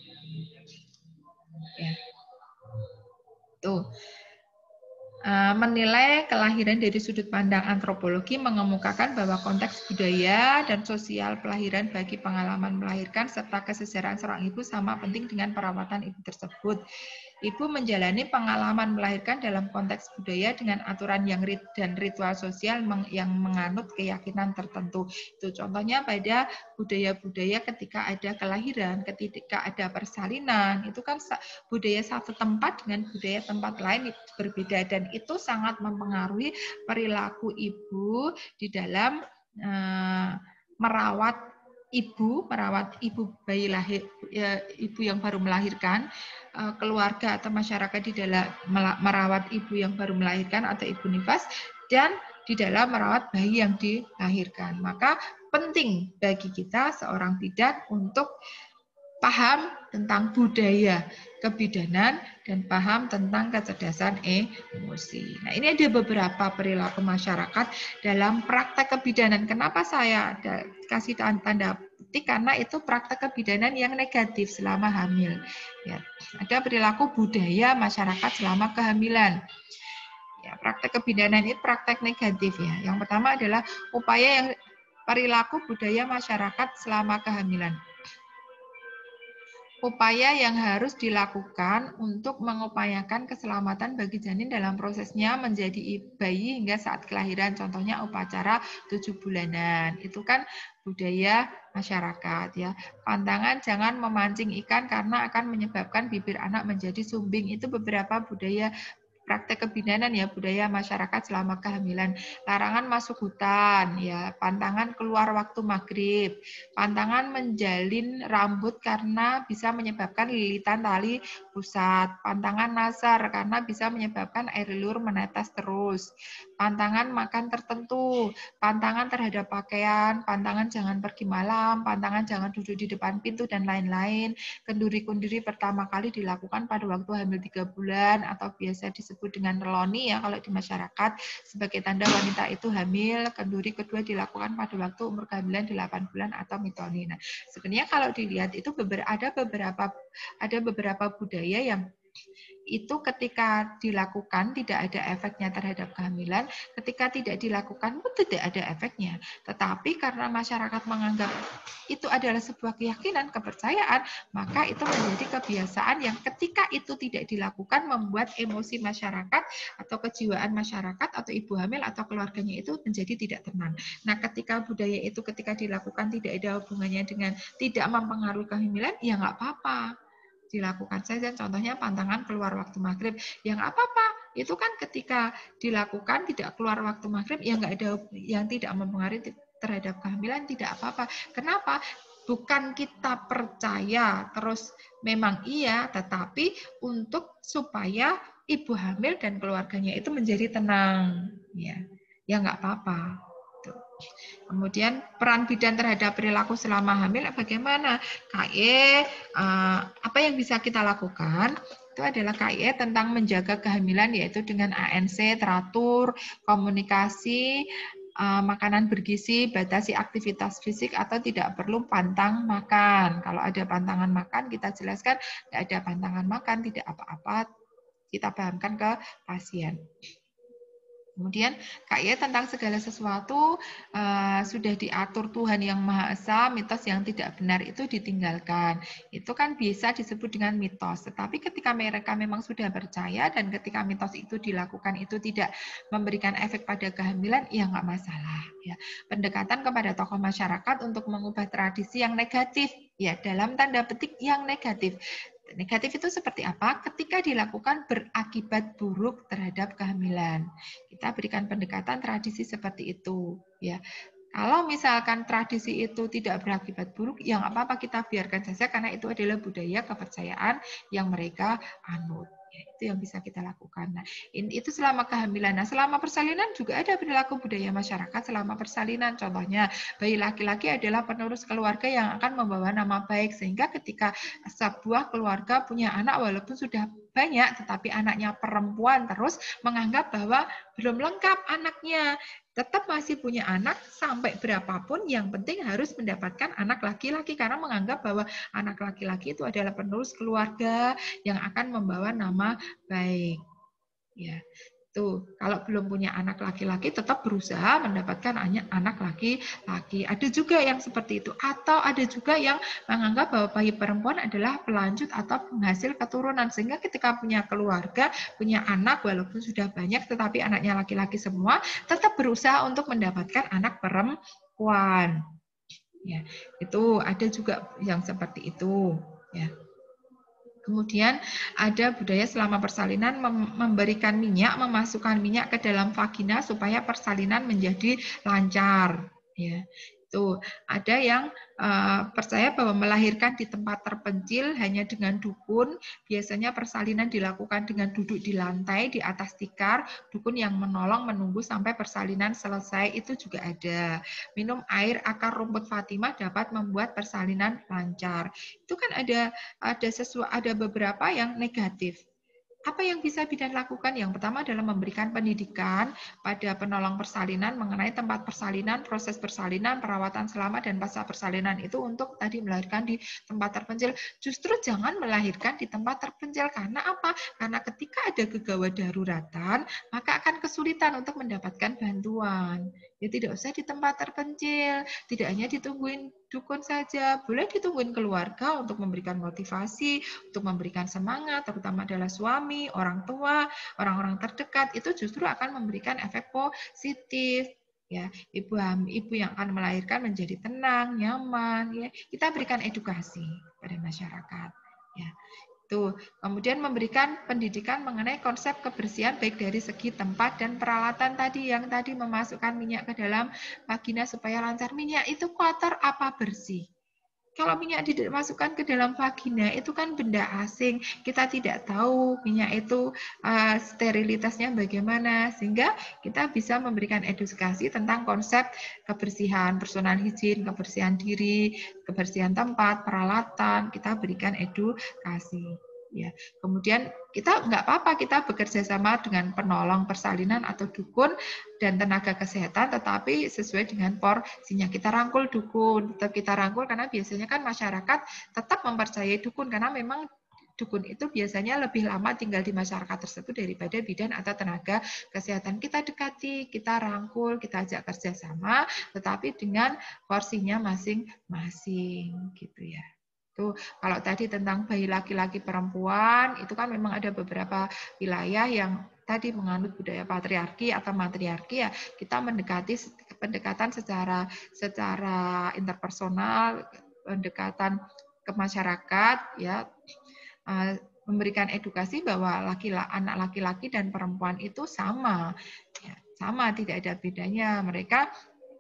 Ya. Tuh. Menilai kelahiran dari sudut pandang antropologi mengemukakan bahwa konteks budaya dan sosial kelahiran bagi pengalaman melahirkan serta kesejaraan seorang ibu sama penting dengan perawatan ibu tersebut. Ibu menjalani pengalaman melahirkan dalam konteks budaya dengan aturan yang rit dan ritual sosial yang menganut keyakinan tertentu. Itu contohnya pada budaya-budaya ketika ada kelahiran, ketika ada persalinan, itu kan budaya satu tempat dengan budaya tempat lain berbeda, dan itu sangat mempengaruhi perilaku ibu di dalam uh, merawat ibu, merawat ibu bayi lahir, ya, ibu yang baru melahirkan, keluarga atau masyarakat di dalam merawat ibu yang baru melahirkan atau ibu nifas, dan di dalam merawat bayi yang dilahirkan. Maka penting bagi kita seorang bidan untuk paham tentang budaya kebidanan dan paham tentang kecerdasan emosi. Nah, ini ada beberapa perilaku masyarakat dalam praktek kebidanan. Kenapa saya ada, kasih tanda petik? Karena itu praktek kebidanan yang negatif selama hamil. Ya, ada perilaku budaya masyarakat selama kehamilan. Ya, praktek kebidanan ini praktek negatif ya. Yang pertama adalah upaya yang perilaku budaya masyarakat selama kehamilan. Upaya yang harus dilakukan untuk mengupayakan keselamatan bagi janin dalam prosesnya menjadi bayi hingga saat kelahiran. Contohnya upacara tujuh bulanan. Itu kan budaya masyarakat ya. Pantangan jangan memancing ikan karena akan menyebabkan bibir anak menjadi sumbing. Itu beberapa budaya praktek kebidanan ya, budaya masyarakat selama kehamilan. Larangan masuk hutan ya, pantangan keluar waktu maghrib, pantangan menjalin rambut karena bisa menyebabkan lilitan tali pusat, pantangan nasar karena bisa menyebabkan air liur menetes terus, pantangan makan tertentu, pantangan terhadap pakaian, pantangan jangan pergi malam, pantangan jangan duduk di depan pintu dan lain-lain. Kenduri-kenduri pertama kali dilakukan pada waktu hamil tiga bulan atau biasa disebut disebut dengan reloni ya kalau di masyarakat sebagai tanda wanita itu hamil. Kenduri kedua dilakukan pada waktu umur kehamilan delapan bulan atau mitoni. Nah, sebenarnya kalau dilihat itu ada beberapa ada beberapa budaya yang itu ketika dilakukan tidak ada efeknya terhadap kehamilan, ketika tidak dilakukan pun tidak ada efeknya. Tetapi karena masyarakat menganggap itu adalah sebuah keyakinan, kepercayaan, maka itu menjadi kebiasaan yang ketika itu tidak dilakukan membuat emosi masyarakat atau kejiwaan masyarakat atau ibu hamil atau keluarganya itu menjadi tidak tenang. Nah, ketika budaya itu ketika dilakukan tidak ada hubungannya dengan tidak mempengaruhi kehamilan, ya nggak apa-apa. Dilakukan saja, contohnya pantangan keluar waktu maghrib, yang apa-apa, itu kan ketika dilakukan tidak keluar waktu maghrib, yang nggak ada yang tidak mempengaruhi terhadap kehamilan, tidak apa-apa. Kenapa? Bukan kita percaya terus memang iya, tetapi untuk supaya ibu hamil dan keluarganya itu menjadi tenang, ya, ya nggak apa-apa. Kemudian peran bidan terhadap perilaku selama hamil bagaimana? K I E, apa yang bisa kita lakukan? Itu adalah K I E tentang menjaga kehamilan, yaitu dengan A N C, teratur, komunikasi, makanan bergizi, batasi aktivitas fisik atau tidak perlu pantang makan. Kalau ada pantangan makan, kita jelaskan tidak ada pantangan makan, tidak apa-apa, kita pahamkan ke pasien. Kemudian K I E tentang segala sesuatu uh, sudah diatur Tuhan yang Maha Esa, mitos yang tidak benar itu ditinggalkan. Itu kan bisa disebut dengan mitos. Tetapi ketika mereka memang sudah percaya dan ketika mitos itu dilakukan itu tidak memberikan efek pada kehamilan, ya nggak masalah. Ya. Pendekatan kepada tokoh masyarakat untuk mengubah tradisi yang negatif, ya dalam tanda petik yang negatif. Negatif itu seperti apa? Ketika dilakukan berakibat buruk terhadap kehamilan. Kita berikan pendekatan tradisi seperti itu. Ya, kalau misalkan tradisi itu tidak berakibat buruk, yang apa-apa kita biarkan saja karena itu adalah budaya kepercayaan yang mereka anut. Ya, itu yang bisa kita lakukan. Nah, itu selama kehamilan. Nah, selama persalinan juga ada perilaku budaya masyarakat selama persalinan. Contohnya, bayi laki-laki adalah penerus keluarga yang akan membawa nama baik. Sehingga ketika sebuah keluarga punya anak, walaupun sudah banyak, tetapi anaknya perempuan terus menganggap bahwa belum lengkap anaknya. Tetap masih punya anak sampai berapapun, yang penting harus mendapatkan anak laki-laki karena menganggap bahwa anak laki-laki itu adalah penerus keluarga yang akan membawa nama baik. Ya, tuh kalau belum punya anak laki-laki tetap berusaha mendapatkan anak laki-laki. Ada juga yang seperti itu, atau ada juga yang menganggap bahwa bayi perempuan adalah pelanjut atau penghasil keturunan, sehingga ketika punya keluarga, punya anak walaupun sudah banyak tetapi anaknya laki-laki semua, tetap berusaha untuk mendapatkan anak perempuan. Ya, itu ada juga yang seperti itu, ya. Kemudian ada budaya selama persalinan memberikan minyak, memasukkan minyak ke dalam vagina supaya persalinan menjadi lancar. Ya, Tuh, ada yang uh, percaya bahwa melahirkan di tempat terpencil hanya dengan dukun. Biasanya persalinan dilakukan dengan duduk di lantai di atas tikar. Dukun yang menolong menunggu sampai persalinan selesai itu juga ada. Minum air akar rumput Fatimah dapat membuat persalinan lancar. Itu kan ada ada sesuatu ada beberapa yang negatif. Apa yang bisa bidan lakukan? Yang pertama adalah memberikan pendidikan pada penolong persalinan mengenai tempat persalinan, proses persalinan, perawatan selama dan pasca persalinan itu untuk tadi melahirkan di tempat terpencil. Justru jangan melahirkan di tempat terpencil karena apa? Karena ketika ada gegawat daruratan, maka akan kesulitan untuk mendapatkan bantuan. Ya tidak usah di tempat terpencil, tidak hanya ditungguin dukun saja, boleh ditungguin keluarga untuk memberikan motivasi, untuk memberikan semangat, terutama adalah suami, orang tua, orang-orang terdekat, itu justru akan memberikan efek positif. Ya, ibu ibu yang akan melahirkan menjadi tenang, nyaman. Ya, kita berikan edukasi pada masyarakat. Ya. Tuh, kemudian memberikan pendidikan mengenai konsep kebersihan baik dari segi tempat dan peralatan tadi yang tadi memasukkan minyak ke dalam vagina supaya lancar. Minyak itu kotor apa bersih? Kalau minyak dimasukkan ke dalam vagina itu kan benda asing, kita tidak tahu minyak itu uh, sterilitasnya bagaimana, sehingga kita bisa memberikan edukasi tentang konsep kebersihan, personal hygiene, kebersihan diri, kebersihan tempat, peralatan, kita berikan edukasi. Ya, kemudian kita nggak apa-apa kita bekerja sama dengan penolong persalinan atau dukun dan tenaga kesehatan, tetapi sesuai dengan porsinya. Kita rangkul dukun, tetap kita rangkul karena biasanya kan masyarakat tetap mempercayai dukun karena memang dukun itu biasanya lebih lama tinggal di masyarakat tersebut daripada bidan atau tenaga kesehatan. Kita dekati, kita rangkul, kita ajak kerjasama, tetapi dengan porsinya masing-masing, gitu ya. Tuh, kalau tadi tentang bayi laki-laki perempuan, itu kan memang ada beberapa wilayah yang tadi menganut budaya patriarki atau matriarki ya, kita mendekati pendekatan secara secara interpersonal, pendekatan ke masyarakat ya, memberikan edukasi bahwa laki-laki, anak laki-laki dan perempuan itu sama. Ya, sama, tidak ada bedanya. Mereka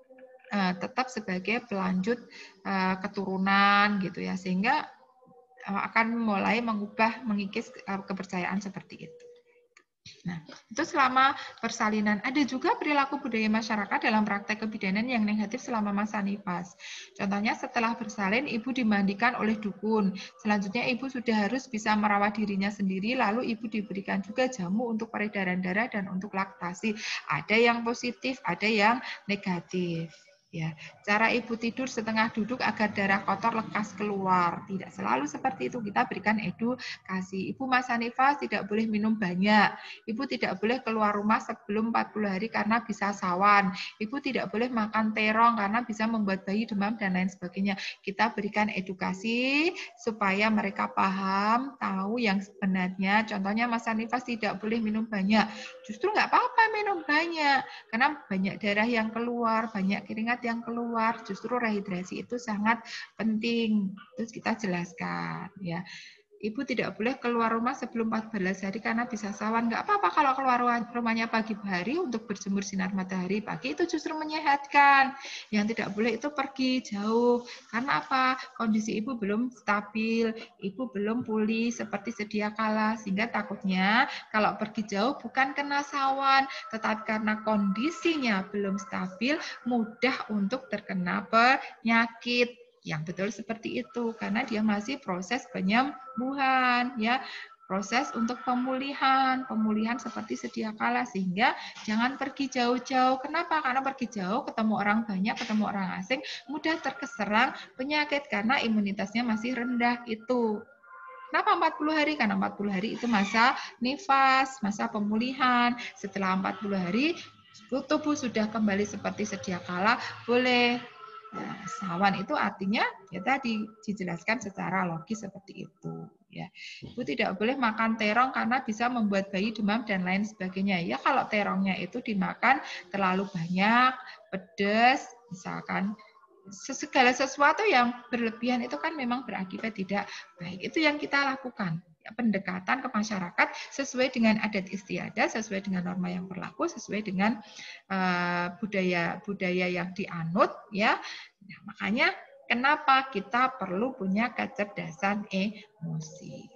tetap sebagai pelanjut uh, keturunan gitu ya, sehingga uh, akan mulai mengubah mengikis uh, kepercayaan seperti itu. Nah, itu selama persalinan. Ada juga perilaku budaya masyarakat dalam praktek kebidanan yang negatif selama masa nifas. Contohnya setelah bersalin, ibu dimandikan oleh dukun. Selanjutnya ibu sudah harus bisa merawat dirinya sendiri, lalu ibu diberikan juga jamu untuk peredaran darah dan untuk laktasi. Ada yang positif, ada yang negatif. Ya, cara ibu tidur setengah duduk agar darah kotor lekas keluar. Tidak selalu seperti itu, kita berikan edukasi. Ibu masa nifas tidak boleh minum banyak. Ibu tidak boleh keluar rumah sebelum empat puluh hari karena bisa sawan. Ibu tidak boleh makan terong karena bisa membuat bayi demam dan lain sebagainya. Kita berikan edukasi supaya mereka paham, tahu yang sebenarnya. Contohnya masa nifas tidak boleh minum banyak. Justru nggak apa-apa minum banyak, karena banyak darah yang keluar, banyak keringat yang keluar, justru rehidrasi itu sangat penting. Terus kita jelaskan ya. Ibu tidak boleh keluar rumah sebelum empat belas hari karena bisa sawan. Nggak apa-apa kalau keluar rumahnya pagi hari untuk berjemur sinar matahari pagi, itu justru menyehatkan. Yang tidak boleh itu pergi jauh. Karena apa? Kondisi ibu belum stabil, ibu belum pulih seperti sedia kala, sehingga takutnya kalau pergi jauh bukan kena sawan, tetapi karena kondisinya belum stabil, mudah untuk terkena penyakit. Yang betul seperti itu, karena dia masih proses penyembuhan, ya, proses untuk pemulihan, pemulihan seperti sedia kala, sehingga jangan pergi jauh-jauh. Kenapa? Karena pergi jauh, ketemu orang banyak, ketemu orang asing, mudah terserang penyakit karena imunitasnya masih rendah itu. Kenapa empat puluh hari? Karena empat puluh hari itu masa nifas, masa pemulihan. Setelah empat puluh hari, tubuh sudah kembali seperti sedia kala, boleh. Nah, sawan itu artinya ya tadi dijelaskan secara logis seperti itu ya. Ibu tidak boleh makan terong karena bisa membuat bayi demam dan lain sebagainya. Ya kalau terongnya itu dimakan terlalu banyak, pedas, misalkan segala sesuatu yang berlebihan itu kan memang berakibat tidak baik. Itu yang kita lakukan. Pendekatan ke masyarakat sesuai dengan adat istiadat, sesuai dengan norma yang berlaku, sesuai dengan uh, budaya budaya yang dianut ya. Makanya kenapa kita perlu punya kecerdasan emosi.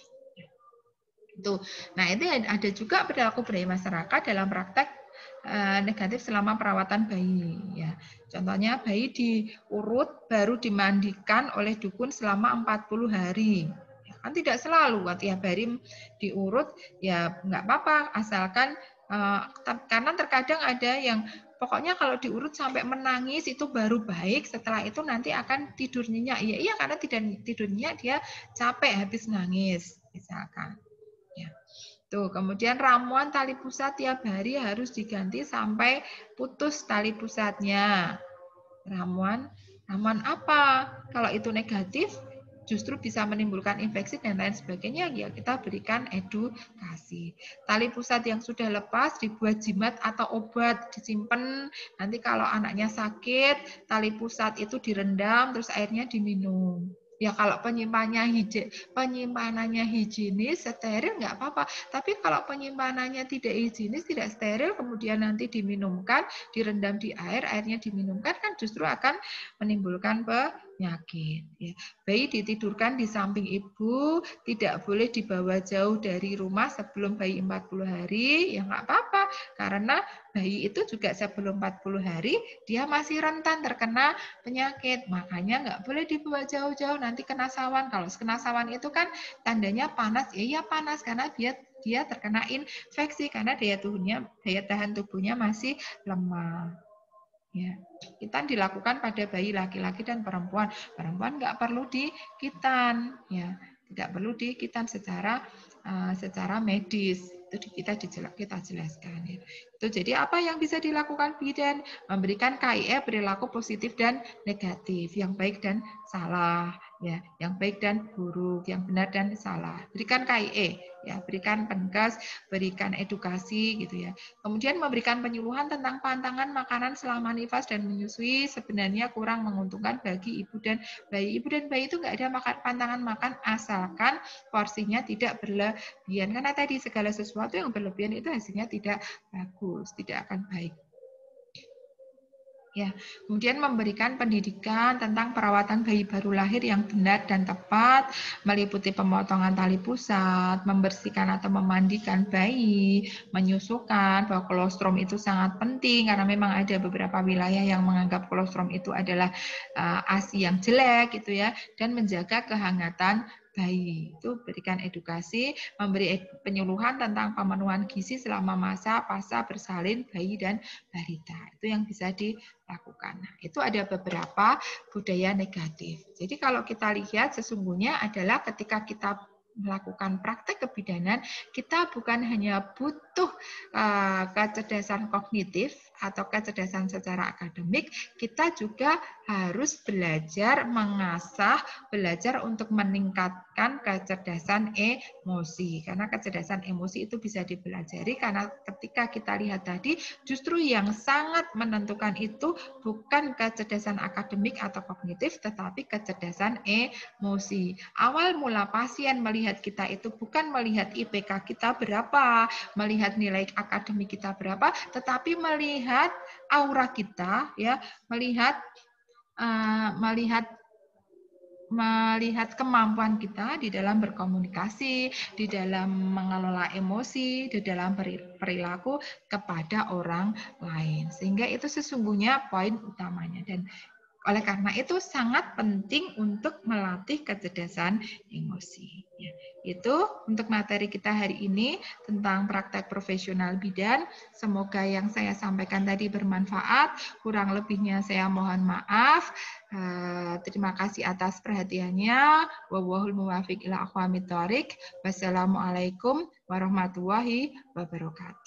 Itu. Nah, itu ada juga perilaku budaya masyarakat dalam praktek uh, negatif selama perawatan bayi. Ya. Contohnya bayi diurut baru dimandikan oleh dukun selama empat puluh hari. Ya, kan tidak selalu tiap hari diurut, ya nggak apa-apa, asalkan uh, karena terkadang ada yang pokoknya kalau diurut sampai menangis itu baru baik, setelah itu nanti akan tidur nyenyak. Iya, iya karena tidak tidur nyenyak dia capek habis nangis, misalkan. Ya. Tuh, kemudian ramuan tali pusat tiap hari harus diganti sampai putus tali pusatnya. Ramuan, ramuan apa? Kalau itu negatif, justru bisa menimbulkan infeksi dan lain sebagainya, ya kita berikan edukasi. Tali pusat yang sudah lepas dibuat jimat atau obat, disimpan, nanti kalau anaknya sakit, tali pusat itu direndam, terus airnya diminum. Ya kalau penyimpanannya hijau, penyimpanannya higienis, steril nggak apa-apa. Tapi kalau penyimpanannya tidak higienis, tidak steril, kemudian nanti diminumkan, direndam di air, airnya diminumkan, kan justru akan menimbulkan penyakit. Ya. Bayi ditidurkan di samping ibu, tidak boleh dibawa jauh dari rumah sebelum bayi empat puluh hari, ya nggak apa-apa. Karena bayi itu juga sebelum empat puluh hari, dia masih rentan terkena penyakit. Makanya nggak boleh dibawa jauh-jauh, nanti kena sawan. Kalau kena sawan itu kan tandanya panas, ya iya panas karena dia dia terkena infeksi karena daya tubuhnya daya tahan tubuhnya masih lemah. Ya, kitan dilakukan pada bayi laki-laki dan perempuan. Perempuan nggak perlu dikitan, ya, tidak perlu dikitan secara uh, secara medis. Itu kita kita jelaskan. Ya. Itu jadi apa yang bisa dilakukan bidan? Memberikan K I E perilaku positif dan negatif, yang baik dan salah, ya, yang baik dan buruk, yang benar dan salah. Berikan K I E, ya, berikan penegas, berikan edukasi, gitu ya. Kemudian memberikan penyuluhan tentang pantangan makanan selama nifas dan menyusui sebenarnya kurang menguntungkan bagi ibu dan bayi. Ibu dan bayi itu nggak ada makan pantangan makan asalkan porsinya tidak berlebihan. Karena tadi segala sesuatu yang berlebihan itu hasilnya tidak bagus, tidak akan baik. Ya, kemudian memberikan pendidikan tentang perawatan bayi baru lahir yang benar dan tepat, meliputi pemotongan tali pusat, membersihkan atau memandikan bayi, menyusukan, bahwa kolostrum itu sangat penting karena memang ada beberapa wilayah yang menganggap kolostrum itu adalah uh, A S I yang jelek gitu ya, dan menjaga kehangatan bayi. Itu berikan edukasi, memberi penyuluhan tentang pemenuhan gizi selama masa fase bersalin bayi dan balita. Itu yang bisa dilakukan. Nah, itu ada beberapa budaya negatif. Jadi kalau kita lihat sesungguhnya adalah ketika kita melakukan praktek kebidanan, kita bukan hanya butuh uh, kecerdasan kognitif atau kecerdasan secara akademik, kita juga harus belajar mengasah, belajar untuk meningkatkan kecerdasan emosi. Karena kecerdasan emosi itu bisa dipelajari karena ketika kita lihat tadi, justru yang sangat menentukan itu bukan kecerdasan akademik atau kognitif, tetapi kecerdasan emosi. Awal mula pasien melihat melihat kita itu bukan melihat I P K kita berapa, melihat nilai akademik kita berapa, tetapi melihat aura kita, ya, melihat uh, melihat melihat kemampuan kita di dalam berkomunikasi, di dalam mengelola emosi, di dalam perilaku kepada orang lain. Sehingga itu sesungguhnya poin utamanya. Dan oleh karena itu sangat penting untuk melatih kecerdasan emosi. Ya, itu untuk materi kita hari ini tentang praktek profesional bidan. Semoga yang saya sampaikan tadi bermanfaat. Kurang lebihnya saya mohon maaf. Terima kasih atas perhatiannya. Wallahul muwaffiq ila aqwamit thoriq. Wassalamualaikum warahmatullahi wabarakatuh.